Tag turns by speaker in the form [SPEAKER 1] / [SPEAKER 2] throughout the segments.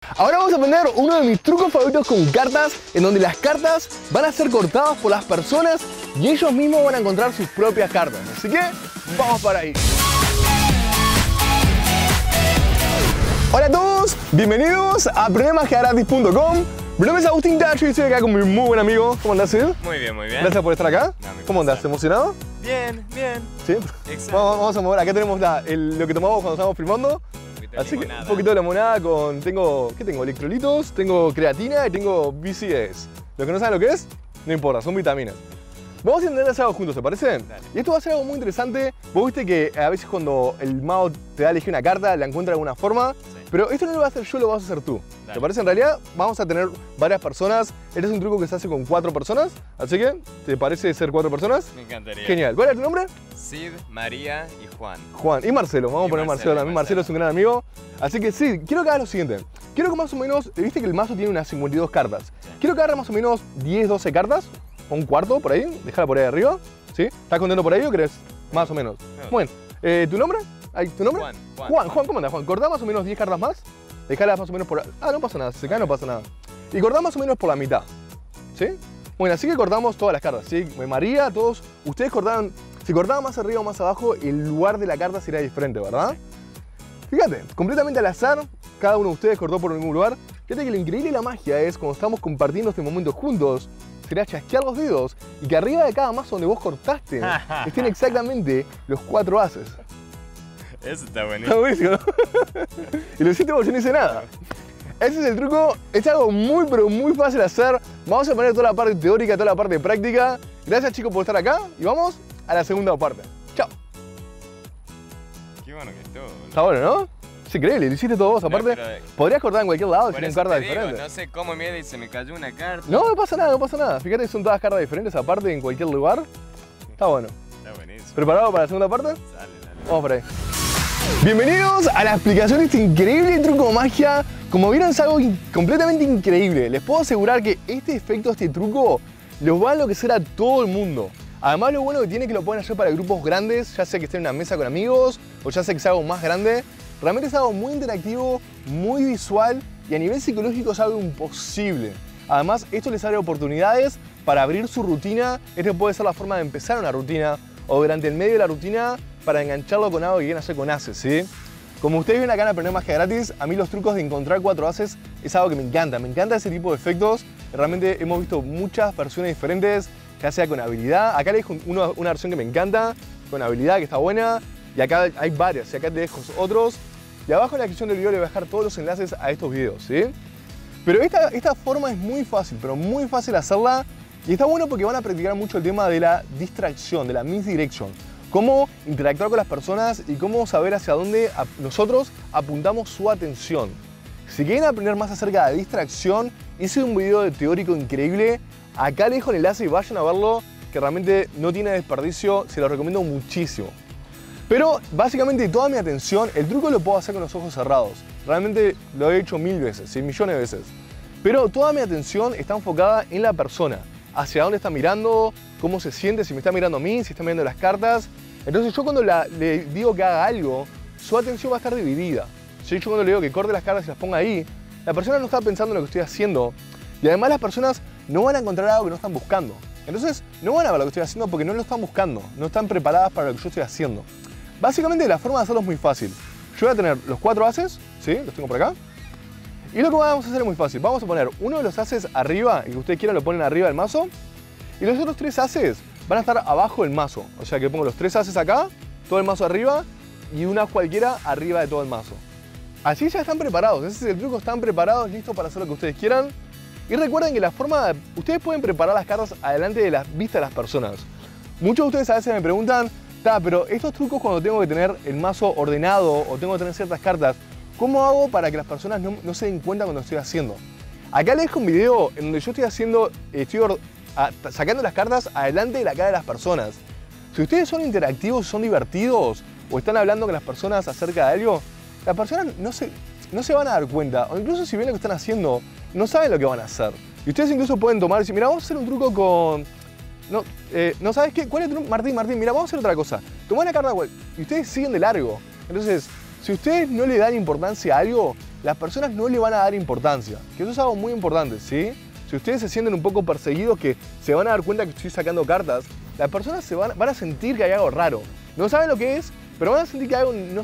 [SPEAKER 1] Ahora vamos a aprender uno de mis trucos favoritos con cartas, en donde las cartas van a ser cortadas por las personas y ellos mismos van a encontrar sus propias cartas. Así que vamos para ahí. Hola a todos, bienvenidos a AprenderMagiaGratis.com. Mi nombre es Agustín Tacho y estoy acá con mi muy buen amigo. ¿Cómo andás, Sid?
[SPEAKER 2] Muy bien, muy bien.
[SPEAKER 1] Gracias por estar acá.
[SPEAKER 2] No,
[SPEAKER 1] ¿Cómo andás? ¿Emocionado?
[SPEAKER 2] Bien, bien.
[SPEAKER 1] ¿Sí?
[SPEAKER 2] Exacto.
[SPEAKER 1] Vamos a mover. Acá tenemos lo que tomamos cuando estamos filmando. Así que un poquito de limonada con... ¿Qué tengo? Electrolitos, tengo creatina y tengo BCAAs. Los que no saben lo que es, no importa, son vitaminas. Vamos a intentar hacer algo juntos, ¿te parece?
[SPEAKER 2] Dale.
[SPEAKER 1] Y esto va a ser algo muy interesante. Vos viste que a veces cuando el mago te da a elegir una carta, la encuentra de alguna forma.
[SPEAKER 2] Sí.
[SPEAKER 1] Pero esto no lo vas a hacer yo, lo vas a hacer tú.
[SPEAKER 2] Dale.
[SPEAKER 1] ¿Te parece? En realidad vamos a tener varias personas. Este es un truco que se hace con 4 personas. Así que, ¿te parece ser 4 personas?
[SPEAKER 2] Me encantaría.
[SPEAKER 1] Genial. ¿Cuál es tu nombre?
[SPEAKER 2] Sid, María y Juan.
[SPEAKER 1] Juan y Marcelo, vamos a poner Marcelo también. Marcelo es un gran amigo. Así que sí, quiero que hagas lo siguiente. Quiero que más o menos, viste que el mazo tiene unas 52 cartas.
[SPEAKER 2] Sí.
[SPEAKER 1] Quiero que agarres más o menos 10, 12 cartas, o un cuarto por ahí, déjala por ahí arriba. ¿Sí? ¿Estás contento por ahí o crees? Más o menos.
[SPEAKER 2] No.
[SPEAKER 1] Bueno, ¿tu nombre? ¿Tu nombre?
[SPEAKER 2] Juan.
[SPEAKER 1] Juan, ¿cómo andas, Juan? Cortá más o menos 10 cartas más. Dejalas más o menos por... Ah, no pasa nada, si se cae no pasa nada. Y cortá más o menos por la mitad. ¿Sí? Bueno, así que cortamos todas las cartas, ¿sí? María, todos, ustedes cortaban... Si cortaban más arriba o más abajo, el lugar de la carta sería diferente, ¿verdad? Fíjate, completamente al azar, cada uno de ustedes cortó por ningún lugar. Fíjate que lo increíble de la magia es cuando estamos compartiendo este momento juntos, sería chasquear los dedos y que arriba de cada mazo donde vos cortaste estén exactamente los 4 ases.
[SPEAKER 2] Eso está
[SPEAKER 1] Está
[SPEAKER 2] buenísimo.
[SPEAKER 1] buenísimo, ¿no? Y lo hiciste porque yo no hice nada. Ese es el truco, es algo muy pero muy fácil de hacer. Vamos a poner toda la parte teórica, toda la parte práctica. Gracias, chicos, por estar acá y vamos a la segunda parte. Chao.
[SPEAKER 2] Qué bueno que estuvo.
[SPEAKER 1] Está bueno, ¿no? Es increíble, lo hiciste todo vos. Aparte,
[SPEAKER 2] pero-
[SPEAKER 1] podrías cortar en cualquier lado y
[SPEAKER 2] Por
[SPEAKER 1] tienen
[SPEAKER 2] eso
[SPEAKER 1] cartas
[SPEAKER 2] te digo,
[SPEAKER 1] diferentes.
[SPEAKER 2] no sé cómo mierda y se me cayó una carta.
[SPEAKER 1] No, no pasa nada, no pasa nada. Fíjate que son todas cartas diferentes aparte en cualquier lugar. Está bueno.
[SPEAKER 2] Está buenísimo.
[SPEAKER 1] ¿Preparado para la segunda parte?
[SPEAKER 2] Dale, dale.
[SPEAKER 1] Vamos por ahí. Bienvenidos a la explicación de este increíble truco de magia. Como vieron, es algo completamente increíble. Les puedo asegurar que este efecto, este truco, los va a enloquecer a todo el mundo. Además, lo bueno que tiene es que lo pueden hacer para grupos grandes, ya sea que estén en una mesa con amigos o ya sea que sea algo más grande. Realmente es algo muy interactivo, muy visual y a nivel psicológico es algo imposible. Además, esto les abre oportunidades para abrir su rutina. Este puede ser la forma de empezar una rutina o durante el medio de la rutina para engancharlo con algo que quieren hacer con ases, ¿sí? Como ustedes ven acá en Aprender Magia Gratis, a mí los trucos de encontrar 4 ases es algo que me encanta. Me encanta ese tipo de efectos. Realmente hemos visto muchas versiones diferentes, ya sea con habilidad. Acá les dejo una versión que me encanta, con habilidad, que está buena. Y acá hay varias, y acá te dejo otros. Y abajo en la descripción del video les voy a dejar todos los enlaces a estos videos, ¿sí? Pero esta forma es muy fácil, pero muy fácil hacerla. Y está bueno porque van a practicar mucho el tema de la distracción, de la misdirection. Cómo interactuar con las personas y cómo saber hacia dónde nosotros apuntamos su atención. Si quieren aprender más acerca de distracción, hice un video teórico increíble. Acá les dejo el enlace y vayan a verlo, que realmente no tiene desperdicio, se lo recomiendo muchísimo. Pero básicamente toda mi atención, el truco lo puedo hacer con los ojos cerrados. Realmente lo he hecho 1000 veces, 100 millones de veces. Pero toda mi atención está enfocada en la persona. Hacia dónde está mirando, cómo se siente, si me está mirando a mí, si está mirando las cartas. Entonces yo cuando le digo que haga algo, su atención va a estar dividida. Si yo cuando le digo que corte las cartas y las ponga ahí, la persona no está pensando en lo que estoy haciendo. Y además las personas no van a encontrar algo que no están buscando. Entonces no van a ver lo que estoy haciendo porque no lo están buscando. No están preparadas para lo que yo estoy haciendo. Básicamente la forma de hacerlo es muy fácil. Yo voy a tener los 4 ases, ¿sí? Los tengo por acá. Y lo que vamos a hacer es muy fácil. Vamos a poner uno de los ases arriba, el que ustedes quieran lo ponen arriba del mazo. Y los otros 3 ases van a estar abajo del mazo. O sea que pongo los 3 ases acá, todo el mazo arriba y una cualquiera arriba de todo el mazo. Así ya están preparados. Ese es el truco, están preparados, listos para hacer lo que ustedes quieran. Y recuerden que la forma ustedes pueden preparar las cartas adelante de la vista de las personas. Muchos de ustedes a veces me preguntan, pero estos trucos cuando tengo que tener el mazo ordenado o tengo que tener ciertas cartas, ¿cómo hago para que las personas no se den cuenta cuando estoy haciendo? Acá les dejo un video en donde yo estoy sacando las cartas adelante de la cara de las personas. Si ustedes son interactivos, son divertidos o están hablando con las personas acerca de algo, las personas no se van a dar cuenta, o incluso si ven lo que están haciendo, no saben lo que van a hacer. Y ustedes incluso pueden tomar y decir, mira, vamos a hacer un truco con... ¿No sabes qué? ¿Cuál es tu truco? Martín, mira, vamos a hacer otra cosa. Tomá una carta y ustedes siguen de largo. Entonces, si ustedes no le dan importancia a algo, las personas no le van a dar importancia. Que eso es algo muy importante, ¿sí? Si ustedes se sienten un poco perseguidos, que se van a dar cuenta que estoy sacando cartas, las personas van a sentir que hay algo raro. No saben lo que es, pero van a sentir que algo no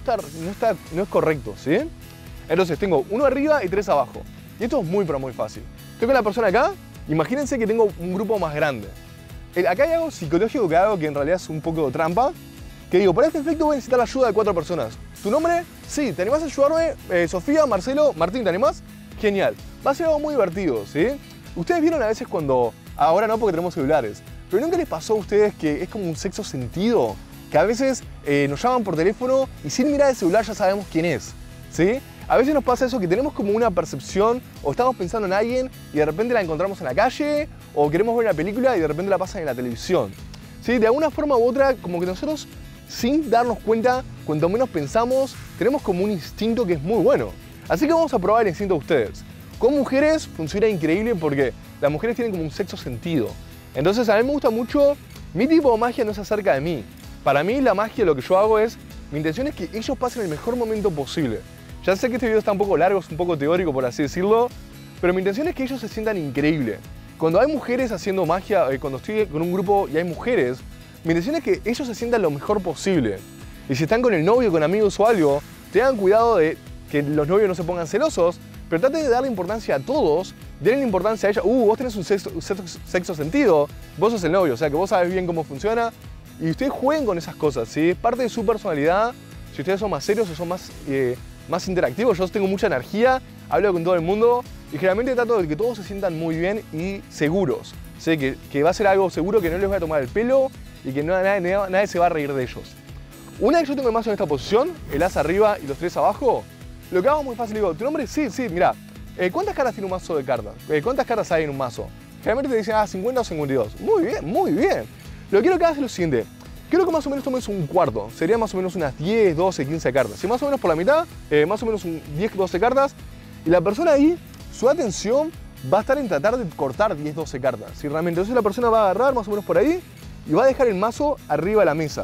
[SPEAKER 1] es correcto, ¿sí? Entonces tengo 1 arriba y 3 abajo. Y esto es muy, pero muy fácil. Estoy con la persona acá, imagínense que tengo un grupo más grande. Acá hay algo psicológico que hago que en realidad es un poco de trampa. Que digo, para este efecto voy a necesitar la ayuda de 4 personas. ¿Tu nombre? Sí, ¿te animás a ayudarme? Sofía, Marcelo, Martín, ¿te animás? Genial. Va a ser algo muy divertido, ¿sí? Ustedes vieron a veces cuando, ahora no porque tenemos celulares, pero ¿nunca les pasó a ustedes que es como un sexto sentido? Que a veces nos llaman por teléfono y sin mirar el celular ya sabemos quién es, ¿sí? A veces nos pasa eso, que tenemos como una percepción o estamos pensando en alguien y de repente la encontramos en la calle o queremos ver una película y de repente la pasan en la televisión, ¿sí? De alguna forma u otra, como que nosotros, sin darnos cuenta, cuanto menos pensamos, tenemos como un instinto que es muy bueno. Así que vamos a probar el instinto de ustedes. Con mujeres funciona increíble porque las mujeres tienen como un sexto sentido. Entonces a mí me gusta mucho, mi tipo de magia no es acerca de mí. Para mí la magia, lo que yo hago es, mi intención es que ellos pasen el mejor momento posible. Ya sé que este video está un poco largo, es un poco teórico por así decirlo, pero mi intención es que ellos se sientan increíble. Cuando hay mujeres haciendo magia, cuando estoy con un grupo y hay mujeres, mi intención es que ellos se sientan lo mejor posible. Y si están con el novio, con amigos o algo, tengan cuidado de que los novios no se pongan celosos, pero traten de darle importancia a todos, denle importancia a ella. Vos tenés un sexto sentido, vos sos el novio, o sea que vos sabés bien cómo funciona. Y ustedes jueguen con esas cosas, ¿sí? Parte de su personalidad, si ustedes son más serios o son más interactivos, yo tengo mucha energía, hablo con todo el mundo y generalmente trato de que todos se sientan muy bien y seguros. Sé que va a ser algo seguro, que no les voy a tomar el pelo y que nadie se va a reír de ellos. Una vez que yo tengo el mazo en esta posición, el as arriba y los 3 abajo, lo que hago es muy fácil. Digo, ¿tu nombre? Sí, mirá. ¿Cuántas cartas tiene un mazo de cartas? ¿Cuántas cartas hay en un mazo? Generalmente te dicen, 50 o 52. Muy bien, muy bien. Lo que quiero que hagas es lo siguiente. Quiero que más o menos tomes un cuarto. Sería más o menos unas 10, 12, 15 cartas. Si más o menos por la mitad, más o menos 10, 12 cartas. Y la persona ahí, su atención va a estar en tratar de cortar 10, 12 cartas. Si realmente, entonces la persona va a agarrar más o menos por ahí y va a dejar el mazo arriba de la mesa.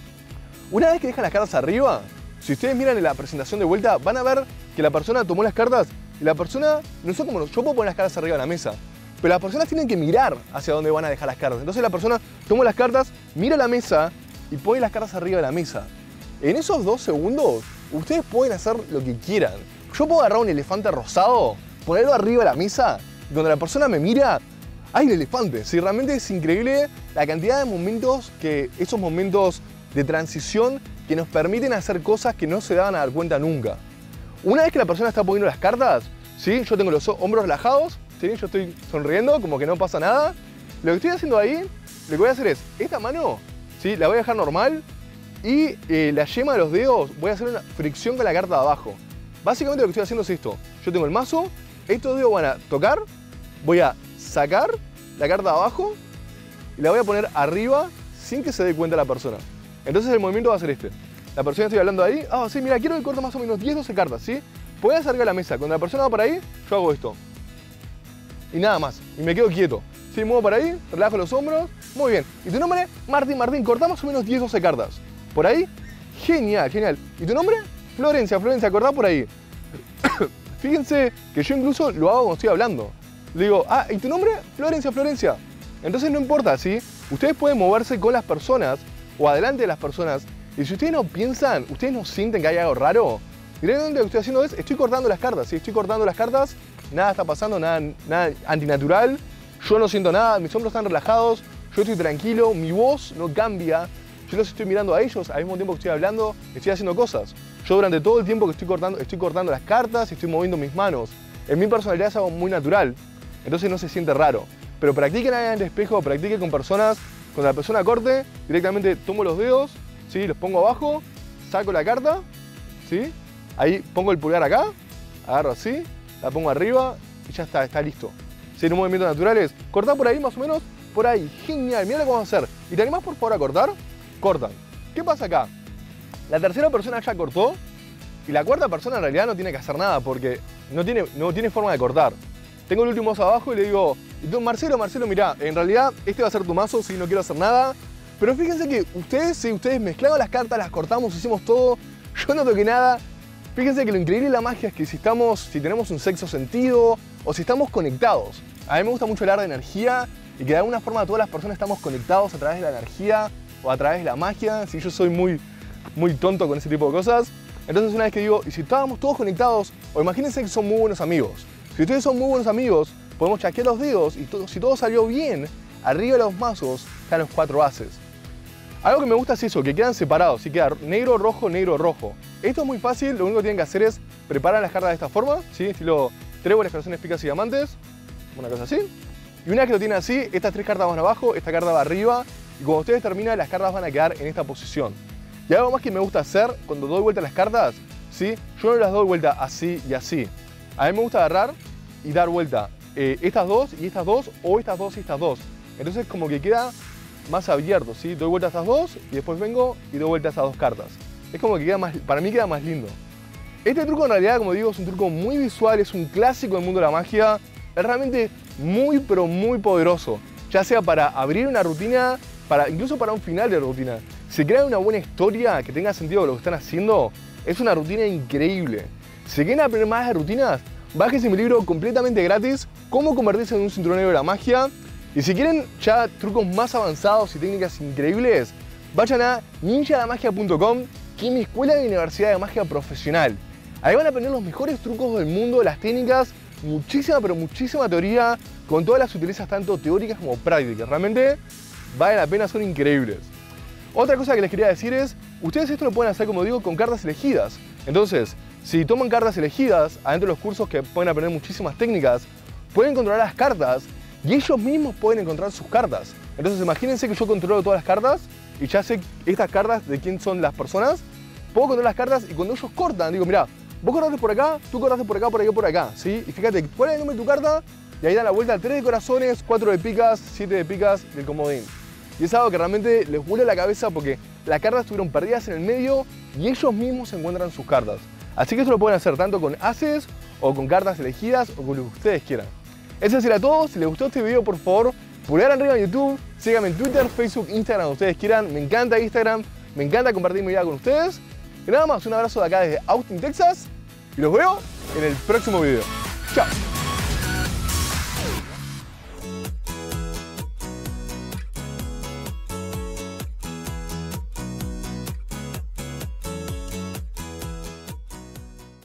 [SPEAKER 1] Una vez que dejan las cartas arriba, si ustedes miran en la presentación de vuelta, van a ver que la persona tomó las cartas y la persona, no sé cómo, yo puedo poner las cartas arriba de la mesa, pero las personas tienen que mirar hacia dónde van a dejar las cartas. Entonces la persona toma las cartas, mira la mesa y pone las cartas arriba de la mesa. En esos 2 segundos, ustedes pueden hacer lo que quieran. Yo puedo agarrar un elefante rosado, ponerlo arriba de la mesa y cuando la persona me mira, ¡hay el elefante! Sí, realmente es increíble la cantidad de momentos esos momentos de transición que nos permiten hacer cosas que no se daban a dar cuenta nunca. Una vez que la persona está poniendo las cartas, ¿sí? Yo tengo los hombros relajados, ¿sí? Yo estoy sonriendo como que no pasa nada. Lo que estoy haciendo ahí, lo que voy a hacer es, esta mano, ¿sí? La voy a dejar normal y la yema de los dedos voy a hacer una fricción con la carta de abajo. Básicamente lo que estoy haciendo es esto. Yo tengo el mazo, estos dedos van a tocar, voy a sacar la carta de abajo y la voy a poner arriba sin que se dé cuenta la persona. Entonces el movimiento va a ser este. La persona, estoy hablando ahí, sí, mira, quiero que corte más o menos 10, 12 cartas, ¿sí? Voy a acercar la mesa, cuando la persona va para ahí, yo hago esto. Y nada más, y me quedo quieto. Sí, muevo para ahí, relajo los hombros, muy bien. ¿Y tu nombre? Martín, cortá más o menos 10, 12 cartas. ¿Por ahí? Genial, genial. ¿Y tu nombre? Florencia, cortá por ahí. Fíjense que yo incluso lo hago cuando estoy hablando. Le digo, ¿y tu nombre? Florencia. Entonces no importa, ¿sí? Ustedes pueden moverse con las personas o adelante de las personas. Y si ustedes no piensan, ustedes no sienten que hay algo raro, directamente lo que estoy haciendo es, estoy cortando las cartas, ¿sí? Estoy cortando las cartas, nada está pasando, nada antinatural, yo no siento nada, mis hombros están relajados, yo estoy tranquilo, mi voz no cambia, yo los estoy mirando a ellos, al mismo tiempo que estoy hablando, estoy haciendo cosas. Yo durante todo el tiempo que estoy cortando las cartas y estoy moviendo mis manos. En mi personalidad es algo muy natural, entonces no se siente raro. Pero practiquen ahí en el espejo, practiquen con personas. Cuando la persona corte, directamente tomo los dedos, ¿sí? Los pongo abajo, saco la carta, ¿sí? Ahí pongo el pulgar acá, agarro así, la pongo arriba y ya está listo. ¿Sí? En un movimiento natural es cortar por ahí más o menos, por ahí. Genial, mira lo que vamos a hacer. ¿Y te animás por favor a cortar? Cortan. ¿Qué pasa acá? La tercera persona ya cortó y la cuarta persona en realidad no tiene que hacer nada porque no tiene forma de cortar. Tengo el último mazo abajo y le digo, y tú, Marcelo, mirá, en realidad este va a ser tu mazo, si no quiero hacer nada. Pero fíjense que ustedes mezclaron las cartas, las cortamos, hicimos todo, yo no toqué nada. Fíjense que lo increíble de la magia es que si tenemos un sexto sentido o si estamos conectados. A mí me gusta mucho hablar de energía y que de alguna forma todas las personas estamos conectados a través de la energía o a través de la magia. Si yo soy muy tonto con ese tipo de cosas. Entonces una vez que digo, y si estábamos todos conectados, o imagínense que son muy buenos amigos. Si ustedes son muy buenos amigos, podemos chasquear los dedos y si todo salió bien, arriba de los mazos están los 4 ases. Algo que me gusta es eso, que quedan separados, ¿sí? Queda negro, rojo, negro, rojo. Esto es muy fácil, lo único que tienen que hacer es preparar las cartas de esta forma, ¿sí? Estilo tréboles, corazones, picas y diamantes, una cosa así. Y una vez que lo tienen así, estas 3 cartas van abajo, esta carta va arriba, y cuando ustedes terminan, las cartas van a quedar en esta posición. Y algo más que me gusta hacer cuando doy vuelta las cartas, ¿sí? Yo no las doy vuelta así y así. A mí me gusta agarrar y dar vuelta estas dos y estas dos, o estas dos y estas dos. Entonces como que queda más abierto, ¿sí? Doy vuelta a estas dos y después vengo y doy vuelta a esas 2 cartas. Es como que queda más, para mí queda más lindo. Este truco en realidad, como digo, es un truco muy visual, es un clásico del mundo de la magia. Es realmente muy, pero muy poderoso. Ya sea para abrir una rutina, incluso para un final de rutina. Si crean una buena historia que tenga sentido con lo que están haciendo, es una rutina increíble. Si quieren aprender más de rutinas, bájense mi libro completamente gratis, Cómo convertirse en un cinturón negro de la magia. Y si quieren ya trucos más avanzados y técnicas increíbles, vayan a ninjadamagia.com, que es mi escuela de universidad de magia profesional. Ahí van a aprender los mejores trucos del mundo, las técnicas, muchísima, pero muchísima teoría, con todas las sutilezas tanto teóricas como prácticas. Realmente vale la pena, son increíbles. Otra cosa que les quería decir es, ustedes esto lo pueden hacer, como digo, con cartas elegidas. Entonces, si toman cartas elegidas, adentro de los cursos que pueden aprender muchísimas técnicas, pueden controlar las cartas y ellos mismos pueden encontrar sus cartas. Entonces imagínense que yo controlo todas las cartas y ya sé estas cartas de quién son las personas. Puedo controlar las cartas y cuando ellos cortan, digo, mira, vos cortaste por acá, tú cortaste por acá, por acá, por acá, ¿sí? Y fíjate, ¿cuál es el número de tu carta? Y ahí dan la vuelta 3 de corazones, 4 de picas, 7 de picas del comodín. Y es algo que realmente les vuela la cabeza porque las cartas estuvieron perdidas en el medio y ellos mismos encuentran sus cartas. Así que esto lo pueden hacer tanto con ases o con cartas elegidas o con lo que ustedes quieran. Eso será todo. Si les gustó este video, por favor, pulgar arriba en YouTube, síganme en Twitter, Facebook, Instagram, donde ustedes quieran. Me encanta Instagram, me encanta compartir mi vida con ustedes. Y nada más, un abrazo de acá desde Austin, Texas. Y los veo en el próximo video. Chao.